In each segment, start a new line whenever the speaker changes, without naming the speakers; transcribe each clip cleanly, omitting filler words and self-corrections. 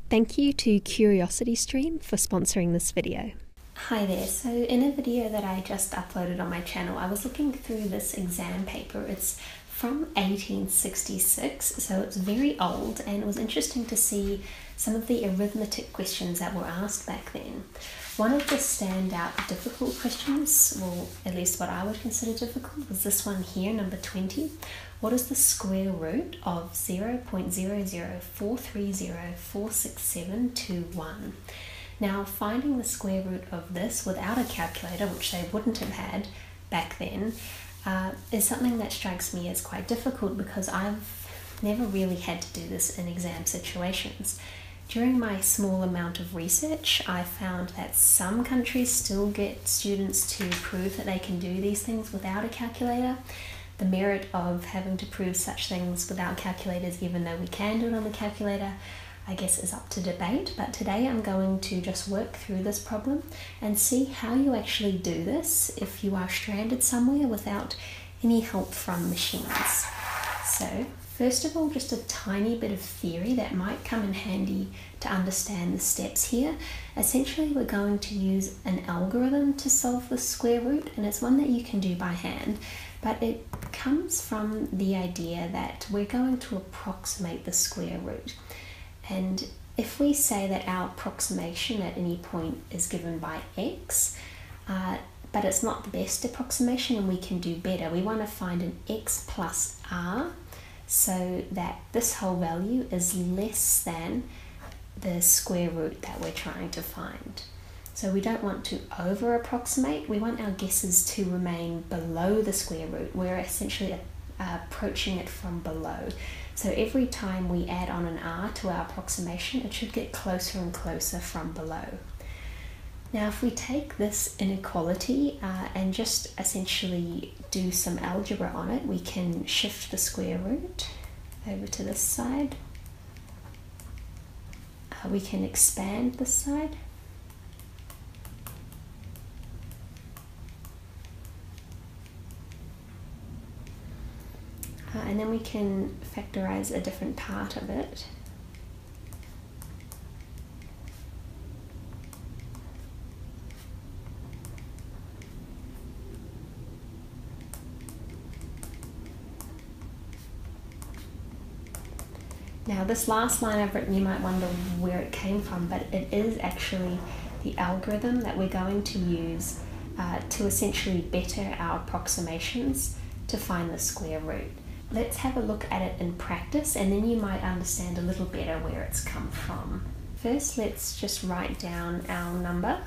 Thank you to CuriosityStream for sponsoring this video.
Hi there, so in a video that I just uploaded on my channel, I was looking through this exam paper. It's from 1866, so it's very old, and it was interesting to see some of the arithmetic questions that were asked back then. One of the standout difficult questions, well, at least what I would consider difficult, was this one here, number 20. What is the square root of 0.00430,46721? Now, finding the square root of this without a calculator, which they wouldn't have had back then, is something that strikes me as quite difficult because I've never really had to do this in exam situations. During my small amount of research, I found that some countries still get students to prove that they can do these things without a calculator. The merit of having to prove such things without calculators, even though we can do it on the calculator, I guess is up to debate. But today I'm going to just work through this problem and see how you actually do this if you are stranded somewhere without any help from machines. So first of all, just a tiny bit of theory that might come in handy to understand the steps here. Essentially, we're going to use an algorithm to solve the square root, and it's one that you can do by hand, but it comes from the idea that we're going to approximate the square root. And if we say that our approximation at any point is given by x, but it's not the best approximation and we can do better, we want to find an x plus r so that this whole value is less than the square root that we're trying to find. So we don't want to over approximate, we want our guesses to remain below the square root. We're essentially approaching it from below. So every time we add on an r to our approximation, it should get closer and closer from below. Now if we take this inequality and just essentially do some algebra on it, we can shift the square root over to this side. We can expand this side. And then we can factorize a different part of it. Now this last line I've written, you might wonder where it came from, but it is actually the algorithm that we're going to use to essentially better our approximations to find the square root. Let's have a look at it in practice, and then you might understand a little better where it's come from. First, let's just write down our number.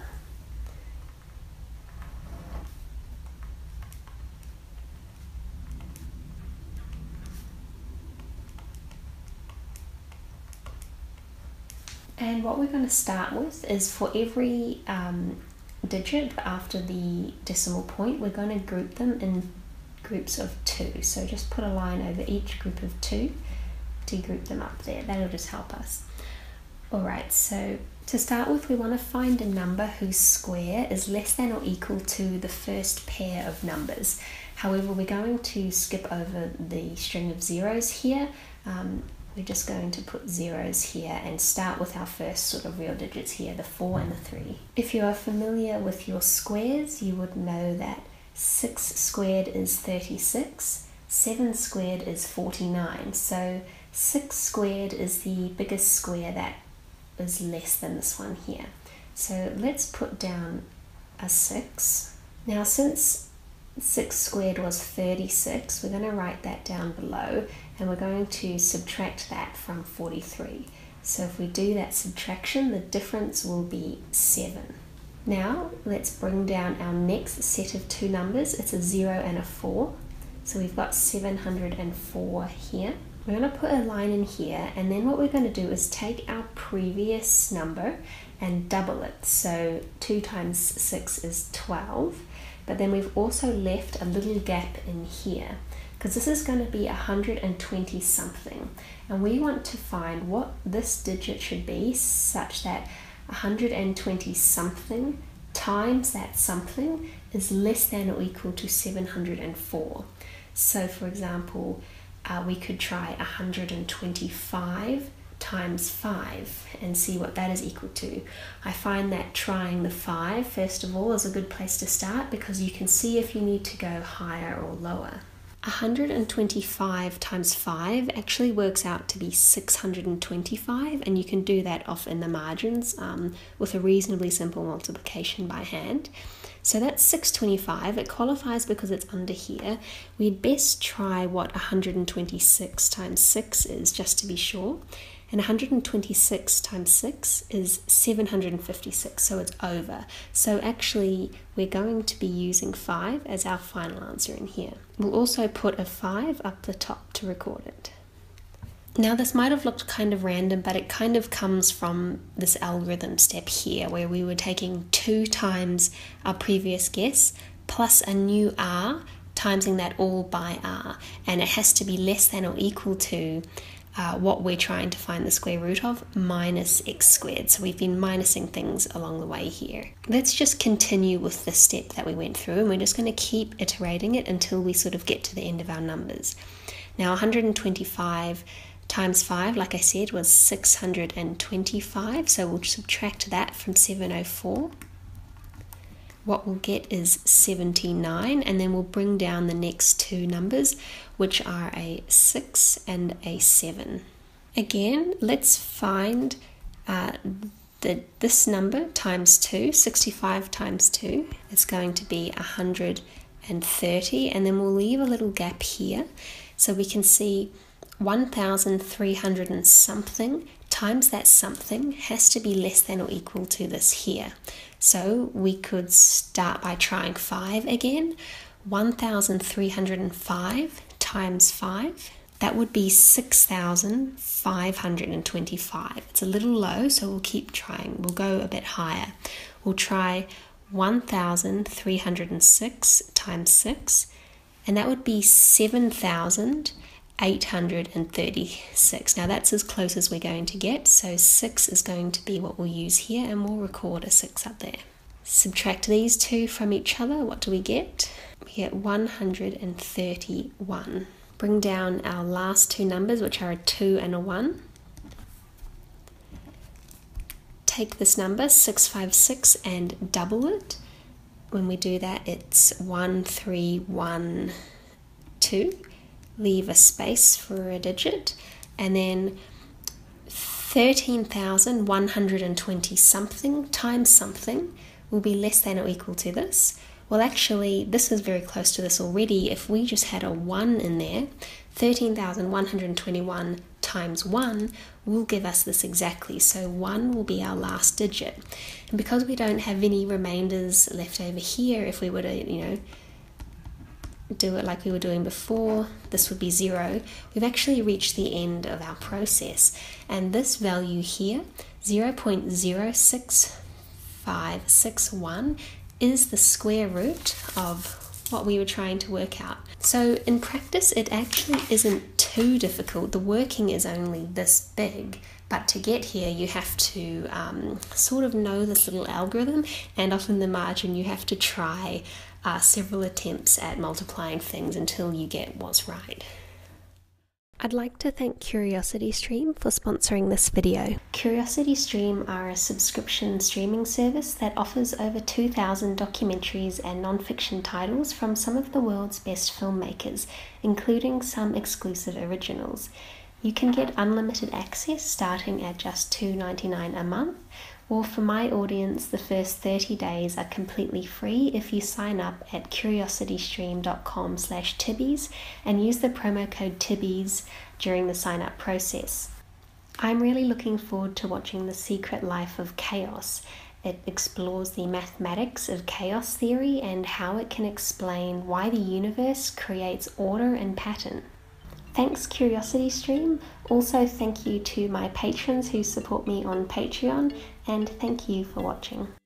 And what we're going to start with is for every digit after the decimal point, we're going to group them in groups of 2. So just put a line over each group of 2 to group them up there. That'll just help us. Alright, so to start with, we want to find a number whose square is less than or equal to the first pair of numbers. However, we're going to skip over the string of zeros here. We're just going to put zeros here and start with our first sort of real digits here, the 4 and the 3. If you are familiar with your squares, you would know that 6 squared is 36, 7 squared is 49. So 6 squared is the biggest square that is less than this one here. So let's put down a 6. Now since 6 squared was 36, we're going to write that down below, and we're going to subtract that from 43. So if we do that subtraction, the difference will be 7. Now let's bring down our next set of 2 numbers. It's a 0 and a 4. So we've got 704 here. We're going to put a line in here, and then what we're going to do is take our previous number and double it. So 2 times 6 is 12, but then we've also left a little gap in here because this is going to be 120 something, and we want to find what this digit should be such that 120 something times that something is less than or equal to 704. So for example, we could try 125 times 5 and see what that is equal to. I find that trying the 5 first of all is a good place to start, because you can see if you need to go higher or lower. 125 times 5 actually works out to be 625, and you can do that off in the margins with a reasonably simple multiplication by hand. So that's 625. It qualifies because it's under here. We'd best try what 126 times 6 is, just to be sure. And 126 times 6 is 756, so it's over. So actually, we're going to be using 5 as our final answer in here. We'll also put a 5 up the top to record it. Now, this might have looked kind of random, but it kind of comes from this algorithm step here, where we were taking 2 times our previous guess plus a new r, timesing that all by r, and it has to be less than or equal to what we're trying to find the square root of, minus x squared. So we've been minusing things along the way here. Let's just continue with the step that we went through, and we're just going to keep iterating it until we sort of get to the end of our numbers. Now, 125 times 5, like I said, was 625, so we'll subtract that from 704. What we'll get is 79, and then we'll bring down the next two numbers, which are a 6 and a 7. Again, let's find this number times 2. 65 times 2 is going to be 130, and then we'll leave a little gap here so we can see 1,300 and something times that something has to be less than or equal to this here. So we could start by trying 5 again. 1,305 times 5, that would be 6,525. It's a little low, so we'll keep trying. We'll go a bit higher. We'll try 1,306 times 6, and that would be 7,836. Now that's as close as we're going to get, so 6 is going to be what we'll use here, and we'll record a 6 up there. Subtract these two from each other, what do we get? We get 131. Bring down our last two numbers, which are a 2 and a 1. Take this number, 656, and double it. When we do that, it's 1312. Leave a space for a digit, and then 13,120 something times something will be less than or equal to this. Well, actually, this is very close to this already. If we just had a 1 in there, 13,121 times 1 will give us this exactly. So 1 will be our last digit. And because we don't have any remainders left over here, if we were to, do it like we were doing before, this would be 0. We've actually reached the end of our process, and this value here, 0.06561, is the square root of what we were trying to work out. So in practice, it actually isn't too difficult. The working is only this big, but to get here you have to sort of know this little algorithm, and off in the margin you have to try several attempts at multiplying things until you get what's right. I'd like to thank CuriosityStream for sponsoring this video. CuriosityStream are a subscription streaming service that offers over 2,000 documentaries and non-fiction titles from some of the world's best filmmakers, including some exclusive originals. You can get unlimited access starting at just $2.99 a month, or for my audience, the first 30 days are completely free if you sign up at curiositystream.com/Tibees and use the promo code Tibees during the sign up process. I'm really looking forward to watching The Secret Life of Chaos. It explores the mathematics of chaos theory and how it can explain why the universe creates order and pattern. Thanks, CuriosityStream. Also, thank you to my patrons who support me on Patreon, and thank you for watching.